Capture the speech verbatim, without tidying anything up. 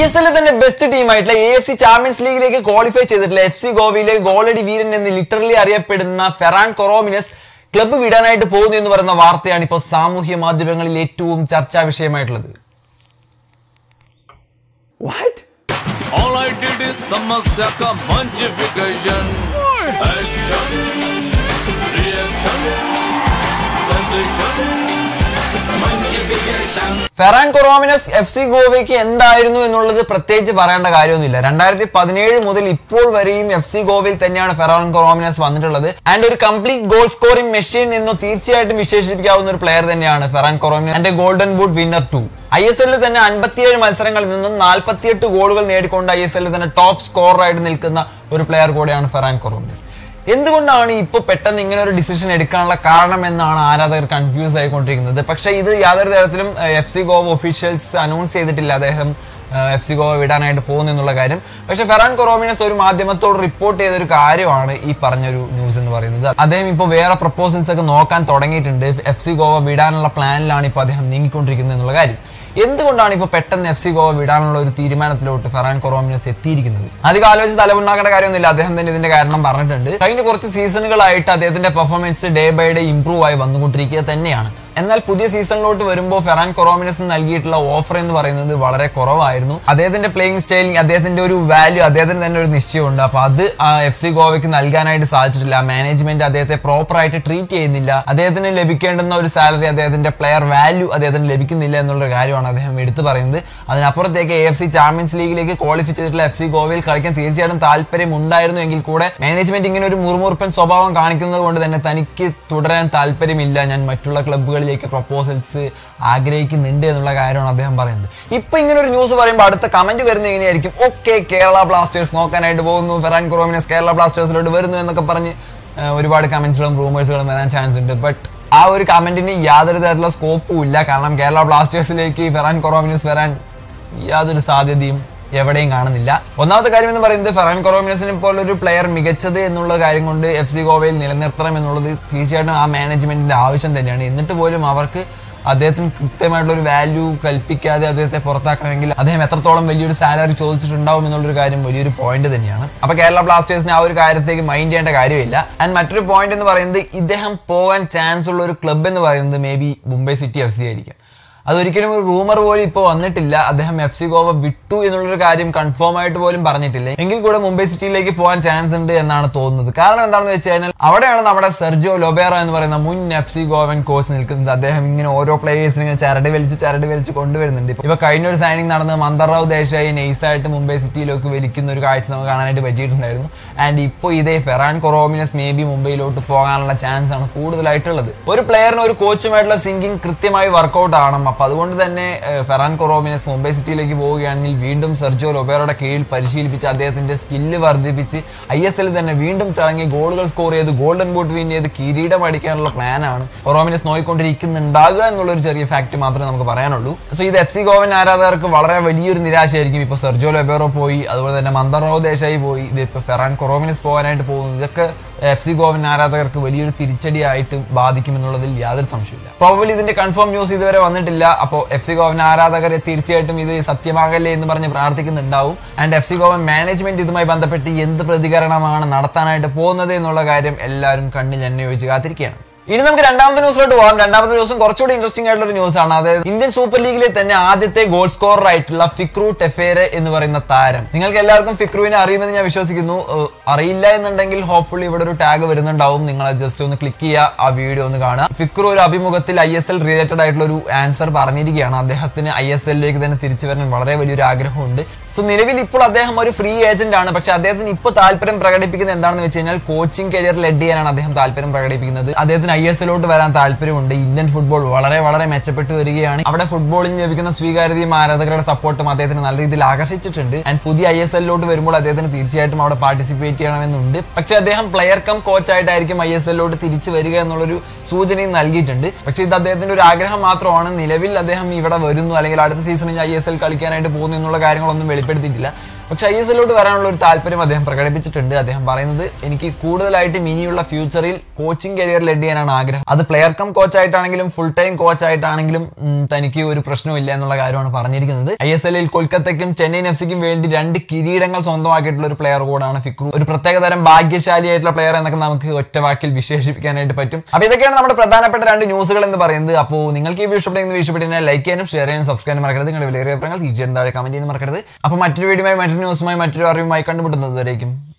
S എല്ലിൽ തന്നെ best ടീമായിട്ടുള്ള എ എഫ് സി ചാമ്പ്യൻസ് ലീഗിലേക്ക് ക്വാളിഫൈ ചെയ്തിട്ടുള്ള എഫ് സി ഗോവയിലെ ഗോളടി വീരൻ എന്ന് ലിറ്ററലി അറിയപ്പെടുന്ന ഫെറാൻ കൊറോമിനസ് ക്ലബ്ബ് വിടാനായിട്ട് പോകുന്നു എന്ന് പറയുന്ന വാർത്തയാണ് ഇപ്പോൾ സാമൂഹ്യ മാധ്യമങ്ങളിൽ ഏറ്റവും ചർച്ചാ വിഷയമായിട്ടുള്ളത്. What? All I did is samasya ka manchification, action, reaction, sensation, manchification. Ferran Corominas F C ഗോവയ്ക്ക് എന്തായിരുന്നു എന്നുള്ളത് പ്രത്യേകിച്ച് പറയേണ്ട കാര്യമൊന്നുമില്ല. രണ്ടായിരത്തി പതിനേഴ് മുതൽ ഇപ്പോൾ വരെയും എഫ് സി ഗോവയിൽ തന്നെയാണ് ഫെറാൻ കൊറോമിനസ് വന്നിട്ടുള്ളത്. ആൻഡ് ഒരു കംപ്ലീറ്റ് ഗോൾ സ്കോറിംഗ് മെഷീൻ എന്ന് തീർച്ചയായിട്ടും വിശേഷിപ്പിക്കാവുന്ന ഒരു പ്ലെയർ തന്നെയാണ് Ferran Corominas and golden boot winner too. I S എല്ലിൽ തന്നെ അൻപത്തിയേഴ് മത്സരങ്ങളിൽ നിന്നും നാൽപ്പത്തിയെട്ട് ഗോളുകൾ നേടിക്കൊണ്ട് ഐ എസ് എല്ലിൽ തന്നെ ടോപ്പ് സ്കോററായിട്ട് നിൽക്കുന്ന ഒരു പ്ലെയർ കൂടെയാണ് ഫെറാൻ കൊറോമിനസ്. എന്തുകൊണ്ടാണ് ഇപ്പോൾ പെട്ടെന്ന് ഇങ്ങനെ ഒരു ഡിസിഷൻ എടുക്കാനുള്ള കാരണം എന്നാണ് ആരാധകർ കൺഫ്യൂസ് ആയിക്കൊണ്ടിരിക്കുന്നത്. പക്ഷേ ഇത് യാതൊരു തരത്തിലും F C Goa officials announce ചെയ്തിട്ടില്ല അദ്ദേഹം എഫ് സി ഗോവ വിടാനായിട്ട് പോകുന്നു എന്നുള്ള കാര്യം. പക്ഷേ ഫെറാൻ കൊറോമിനസ് ഒരു മാധ്യമത്തോട് റിപ്പോർട്ട് ചെയ്തൊരു കാര്യമാണ് ഈ പറഞ്ഞൊരു ന്യൂസ് എന്ന് പറയുന്നത്. അദ്ദേഹം ഇപ്പോൾ വേറെ പ്രപ്പോസൽസ് ഒക്കെ നോക്കാൻ തുടങ്ങിയിട്ടുണ്ട്. എഫ് സി ഗോവ വിടാനുള്ള പ്ലാനിലാണ് ഇപ്പോൾ അദ്ദേഹം നീങ്ങിക്കൊണ്ടിരിക്കുന്നത് എന്നുള്ള കാര്യം. എന്തുകൊണ്ടാണ് ഇപ്പോൾ പെട്ടെന്ന് എഫ് സി ഗോവ വിടാനുള്ള ഒരു തീരുമാനത്തിലോട്ട് ഫെറാൻ കൊറോമിനസ് എത്തിയിരിക്കുന്നത്? അധികം ആലോചിച്ച് തലമുണ്ടാക്കേണ്ട കാര്യമൊന്നുമില്ല. അദ്ദേഹം തന്നെ ഇതിന്റെ കാരണം പറഞ്ഞിട്ടുണ്ട്. കഴിഞ്ഞ കുറച്ച് സീസണുകളായിട്ട് അദ്ദേഹത്തിന്റെ performance day by day improve ആയി വന്നുകൊണ്ടിരിക്കുക തന്നെയാണ്. എന്നാൽ പുതിയ സീസണിലോട്ട് വരുമ്പോൾ ഫെറാൻ കൊറോമിനസ് നൽകിയിട്ടുള്ള ഓഫർ എന്ന് പറയുന്നത് വളരെ കുറവായിരുന്നു. അദ്ദേഹത്തിന്റെ പ്ലേയിങ് സ്റ്റൈൽ, അദ്ദേഹത്തിന്റെ ഒരു വാല്യൂ, അദ്ദേഹത്തിന് തന്നെ ഒരു നിശ്ചയമുണ്ട്. അപ്പൊ അത് എഫ് സി ഗോവയ്ക്ക് നൽകാനായിട്ട് സാധിച്ചിട്ടില്ല. മാനേജ്മെന്റ് അദ്ദേഹത്തെ പ്രോപ്പറായിട്ട് ട്രീറ്റ് ചെയ്യുന്നില്ല. അദ്ദേഹത്തിന് ലഭിക്കേണ്ടുന്ന ഒരു സാലറി, അദ്ദേഹത്തിന്റെ പ്ലെയർ വാല്യൂ അദ്ദേഹത്തിന് ലഭിക്കുന്നില്ല എന്നുള്ള കാര്യമാണ് അദ്ദേഹം എടുത്തു പറയുന്നത്. അതിനപ്പുറത്തേക്ക് എ എഫ് സി ചാമ്പ്യൻസ് ലീഗിലേക്ക് ക്വാളിഫൈ ചെയ്തിട്ടുള്ള എഫ് സി ഗോവയിൽ കളിക്കാൻ തീർച്ചയായിട്ടും താല്പര്യം ഉണ്ടായിരുന്നു എങ്കിൽ കൂടെ മാനേജ്മെന്റ് ഇങ്ങനെ ഒരു മുറുമുറുപ്പൻ സ്വഭാവം കാണിക്കുന്നത് കൊണ്ട് തന്നെ തനിക്ക് തുടരാൻ താല്പര്യമില്ല, ഞാൻ മറ്റുള്ള ക്ലബ്ബുകൾ പ്രപ്പോസൽസ് ആഗ്രഹിക്കുന്നുണ്ട് എന്നുള്ള കാര്യമാണ് അദ്ദേഹം പറയുന്നത്. ഇപ്പൊ ഇങ്ങനെ ഒരു ന്യൂസ് പറയുമ്പോൾ അടുത്ത കമന്റ് വരുന്നത് എങ്ങനെയായിരിക്കും? ഓക്കെ, കേരള ബ്ലാസ്റ്റേഴ്സ് നോക്കാനായിട്ട് പോകുന്നു, ഫെറാൻ കൊറോമിനസ് കേരള ബ്ലാസ്റ്റേഴ്സിലോട്ട് വരുന്നു എന്നൊക്കെ പറഞ്ഞ് ഒരുപാട് കമന്റ്സുകളും റൂമേഴ്സുകളും വരാൻ ചാൻസ് ഉണ്ട്. ബട്ട് ആ ഒരു കമന്റിന് യാതൊരു തരത്തിലുള്ള സ്കോപ്പും ഇല്ല. കാരണം കേരള ബ്ലാസ്റ്റേഴ്സിലേക്ക് ഫെറാൻ കൊറോമിനസ് വരാൻ യാതൊരു സാധ്യതയും എവിടെയും കാണുന്നില്ല. ഒന്നാമത്തെ കാര്യം എന്ന് പറയുന്നത് ഫെറാൻ കൊറോമിനസിനെ പോലൊരു പ്ലെയർ മികച്ചത് എന്നുള്ള കാര്യം കൊണ്ട് എഫ് സി ഗോവയിൽ നിലനിർത്തണം എന്നുള്ളത് തീർച്ചയായിട്ടും ആ മാനേജ്മെന്റിന്റെ ആവശ്യം തന്നെയാണ്. എന്നിട്ട് പോലും അവർക്ക് അദ്ദേഹത്തിന് കൃത്യമായിട്ടുള്ള ഒരു വാല്യൂ കൽപ്പിക്കാതെ അദ്ദേഹത്തെ പുറത്താക്കണമെങ്കിൽ അദ്ദേഹം എത്രത്തോളം വലിയൊരു സാലറി ചോദിച്ചിട്ടുണ്ടാവും എന്നുള്ളൊരു കാര്യം വലിയൊരു പോയിന്റ് തന്നെയാണ്. അപ്പൊ കേരള ബ്ലാസ്റ്റേഴ്സിന് ആ ഒരു കാര്യത്തേക്ക് മൈൻഡ് ചെയ്യേണ്ട കാര്യമില്ല. ആൻഡ് മറ്റൊരു പോയിന്റ് എന്ന് പറയുന്നത് ഇദ്ദേഹം പോകാൻ ചാൻസ് ഉള്ള ഒരു ക്ലബ്ബ് എന്ന് പറയുന്നത് may be Mumbai city F C ആയിരിക്കും. അതൊരിക്കലും ഒരു റൂമർ പോലും ഇപ്പോൾ വന്നിട്ടില്ല. അദ്ദേഹം എഫ് സി ഗോവ വിട്ടു എന്നുള്ളൊരു കാര്യം കൺഫേം ആയിട്ട് പോലും പറഞ്ഞിട്ടില്ല. എങ്കിൽ കൂടെ മുംബൈ സിറ്റിയിലേക്ക് പോകാൻ ചാൻസ് ഉണ്ട് എന്നാണ് തോന്നുന്നത്. കാരണം എന്താണെന്ന് വെച്ച് കഴിഞ്ഞാൽ അവിടെയാണ് നമ്മുടെ സെർജിയോ ലൊബേറ എന്ന് പറയുന്ന മുൻ എഫ് സി ഗോവൻ കോച്ച് നിൽക്കുന്നത്. അദ്ദേഹം ഇങ്ങനെ ഓരോ പ്ലേയേഴ്സിനെ ഇങ്ങനെ ചരട് വലിച്ച് ചരട് വലിച്ച് കൊണ്ടുവരുന്നുണ്ട്. ഇപ്പൊ കഴിഞ്ഞ ഒരു സൈനിങ് നടന്ന മന്ദർറാവ് ദേശായി നൈസായിട്ട് മുംബൈ സിറ്റിയിലേക്ക് വലിക്കുന്ന ഒരു കാഴ്ച നമുക്ക് കാണാനായിട്ട് പറ്റിയിട്ടുണ്ടായിരുന്നു. ആൻഡ് ഇപ്പോൾ ഇതേ ഫെറാൻ കൊറോമിനസ് മേ ബി മുംബൈയിലോട്ട് പോകാനുള്ള ചാൻസ് ആണ് കൂടുതലായിട്ടുള്ളത്. ഒരു പ്ലെയറിന് ഒരു കോച്ചുമായിട്ടുള്ള സിങ്കിങ് കൃത്യമായി വർക്കൗട്ട് ആവണം. അപ്പൊ അതുകൊണ്ട് തന്നെ ഫെറാൻ കൊറോമിനസ് മുംബൈ സിറ്റിയിലേക്ക് പോവുകയാണെങ്കിൽ വീണ്ടും സെർജിയോ ലൊബേറയുടെ കീഴിൽ പരിശീലിപ്പിച്ച് അദ്ദേഹത്തിന്റെ സ്കില്ല് വർദ്ധിപ്പിച്ച് ഐ എസ് എല്ലിൽ തന്നെ വീണ്ടും തിളങ്ങി ഗോളുകൾ സ്കോർ ചെയ്ത് ഗോൾഡൻ ബൂട്ട് വിൻ ചെയ്ത് കിരീടം അടിക്കാനുള്ള പ്ലാനാണ് കൊറോമിനസ് നോക്കിക്കൊണ്ടിരിക്കുന്നുണ്ടാകുക എന്നുള്ള ഒരു ചെറിയ ഫാക്ട് മാത്രമേ നമുക്ക് പറയാനുള്ളൂ. സോ ഇത് എഫ് സി ഗോവൻ ആരാധകർക്ക് വളരെ വലിയൊരു നിരാശയായിരിക്കും. ഇപ്പോൾ സെർജിയോ ലൊബേറോ പോയി, അതുപോലെ തന്നെ മന്ദർറാവ് ദേശായി പോയി, ഇത് ഇപ്പോൾ ഫെറാൻ കൊറോമിനസ് പോകാനായിട്ട് പോകുന്നു. ഇതൊക്കെ എഫ് സി ഗോവൻ ആരാധകർക്ക് വലിയൊരു തിരിച്ചടിയായിട്ട് ബാധിക്കുമെന്നുള്ളതിൽ യാതൊരു സംശയമില്ല. പ്രോബബ്ലി ഇതിന്റെ കൺഫേം ന്യൂസ് ഇതുവരെ വന്നിട്ടില്ല. അപ്പോൾ എഫ് സി ഗോവൻ ആരാധകരെ തീർച്ചയായിട്ടും ഇത് സത്യമാകല്ലേ എന്ന് പറഞ്ഞ് പ്രാർത്ഥിക്കുന്നുണ്ടാവും. And F C Goan management ഇതുമായി ബന്ധപ്പെട്ട് എന്ത് പ്രതികരണമാണ് നടത്താനായിട്ട് പോകുന്നത് എന്നുള്ള കാര്യം എല്ലാവരും കണ്ണിൽ എണ്ണ ഒഴിച്ച് കാത്തിരിക്കുകയാണ്. ഇനി നമുക്ക് രണ്ടാമത്തെ ന്യൂസിലോട്ട് പോകാം. രണ്ടാമത്തെ ന്യൂസും കുറച്ചുകൂടി ഇൻട്രസ്റ്റിംഗ് ആയിട്ടുള്ള ഒരു ന്യൂസ് ആണ്. അതായത് ഇന്ത്യൻ സൂപ്പർ ലീഗിലെ തന്നെ ആദ്യത്തെ ഗോൾ സ്കോറർ ആയിട്ടുള്ള ഫിക്രു ടെഫേരെ എന്ന് പറയുന്ന താരം. നിങ്ങൾക്ക് എല്ലാവർക്കും ഫിക്രുവിനെ അറിയുമെന്ന് ഞാൻ വിശ്വസിക്കുന്നു. അറിയില്ല എന്നുണ്ടെങ്കിൽ ഹോപ്പ്ഫുള്ളി ഇവിടെ ഒരു ടാഗ് വരുന്നുണ്ടാവും. നിങ്ങൾ ജസ്റ്റ് ഒന്ന് ക്ലിക്ക് ചെയ്യുക, ആ വീഡിയോ ഒന്ന് കാണുക. ഫിക്രു ഒരു അഭിമുഖത്തിൽ ഐ എസ് എൽ റിലേറ്റഡ് ആയിട്ടുള്ള ഒരു ആൻസർ പറഞ്ഞിരിക്കുകയാണ്. അദ്ദേഹത്തിന് ഐ എസ് എല്ലിലേക്ക് തന്നെ തിരിച്ചു വരാൻ വളരെ വലിയൊരു ആഗ്രഹമുണ്ട്. സോ നിലവിൽ ഇപ്പോൾ അദ്ദേഹം ഒരു ഫ്രീ ഏജന്റ് ആണ്. പക്ഷെ അദ്ദേഹത്തിന് ഇപ്പോൾ താല്പര്യം പ്രകടിപ്പിക്കുന്നത് എന്താണെന്ന് വെച്ച് കഴിഞ്ഞാൽ കോച്ചിങ് കരിയർ ലെഡ് ചെയ്യാനാണ് അദ്ദേഹം താല്പര്യം പ്രകടിപ്പിക്കുന്നത്. അദ്ദേഹത്തിന് ഐ എസ് എല്ലോട്ട് വരാൻ താല്പര്യമുണ്ട്. ഇന്ത്യൻ ഫുട്ബോൾ വളരെ വളരെ മെച്ചപ്പെട്ടു വരികയാണ്. അവിടെ ഫുട്ബോളിന് ലഭിക്കുന്ന സ്വീകാര്യതയും ആരാധകരുടെ സപ്പോർട്ടും അദ്ദേഹത്തിന് നല്ല രീതിയിൽ ആകർഷിച്ചിട്ടുണ്ട്. ആൻഡ് പുതിയ ഐ എസ് എല്ലോട്ട് വരുമ്പോൾ അദ്ദേഹത്തിന് തീർച്ചയായിട്ടും അവിടെ പാർട്ടിസിപ്പേറ്റ് ചെയ്യണമെന്നുണ്ട്. പക്ഷെ അദ്ദേഹം പ്ലെയർ കം കോച്ച് ആയിട്ടായിരിക്കും ഐ എസ് എല്ലോട്ട് തിരിച്ചു വരിക എന്നുള്ളൊരു സൂചനയും നൽകിയിട്ടുണ്ട്. പക്ഷെ ഇത് അദ്ദേഹത്തിന്റെ ഒരു ആഗ്രഹം മാത്രമാണ്. നിലവിൽ അദ്ദേഹം ഇവിടെ വരുന്നു അല്ലെങ്കിൽ അടുത്ത സീസണിൽ ഐ എസ് എൽ കളിക്കാനായിട്ട് പോകുന്നു എന്നുള്ള കാര്യങ്ങളൊന്നും വെളിപ്പെടുത്തിയിട്ടില്ല. പക്ഷെ ഐ എസ് എല്ലോട്ട് വരാനുള്ള ഒരു താല്പര്യം അദ്ദേഹം പ്രകടിപ്പിച്ചിട്ടുണ്ട്. അദ്ദേഹം പറയുന്നത് എനിക്ക് കൂടുതലായിട്ടും ഇനിയുള്ള ഫ്യൂച്ചറിൽ കോച്ചിങ് കരിയർ ലീഡ് ചെയ്യാനാണ് ആഗ്രഹം. അത് പ്ലെയർ കം കോച്ച് ആയിട്ടാണെങ്കിലും ഫുൾ ടൈം കോച്ച് ആയിട്ടാണെങ്കിലും തനിക്ക് ഒരു പ്രശ്നമില്ല എന്നുള്ള കാര്യമാണ് പറഞ്ഞിരിക്കുന്നത്. ഐ എസ് എല്ലിൽ കൊൽക്കത്തയ്ക്കും ചെന്നൈയിൻ എഫ് സിക്കും വേണ്ടി രണ്ട് കിരീടങ്ങൾ സ്വന്തമാക്കിയിട്ടുള്ള ഒരു പ്ലെയർ കൂടാണ് ഫിക്രു. ഒരു പ്രത്യേക തരം ഭാഗ്യശാലിയായിട്ടുള്ള പ്ലെയർ എന്നൊക്കെ നമുക്ക് ഒറ്റ വാക്കിൽ വിശേഷിപ്പിക്കാനായിട്ട് പറ്റും. അപ്പൊ ഇതൊക്കെയാണ് നമ്മുടെ പ്രധാനപ്പെട്ട രണ്ട് ന്യൂസുകൾ എന്ന് പറയുന്നത്. അപ്പോൾ നിങ്ങൾക്ക് ഈ വീഡിയോ ഇഷ്ടപ്പെടുന്ന ഇഷ്ടപ്പെടുന്ന ലൈക്ക് ചെയ്യാനും ഷെയർ ചെയ്യാനും സബ്സ്ക്രൈബ് മറക്കരുത്. നിങ്ങളുടെ വിലയേറിയ അഭിപ്രായങ്ങൾ തീർച്ചയായും താഴെ കമന്റ് ചെയ്യുന്ന മറക്കരുത്. അപ്പോൾ മറ്റൊരു വീഡിയോയുമായി മറ്റൊരു ന്യൂസുമായി മറ്റൊരു അറിവുമായി കണ്ടുമുട്ടുന്നത് വരേക്കും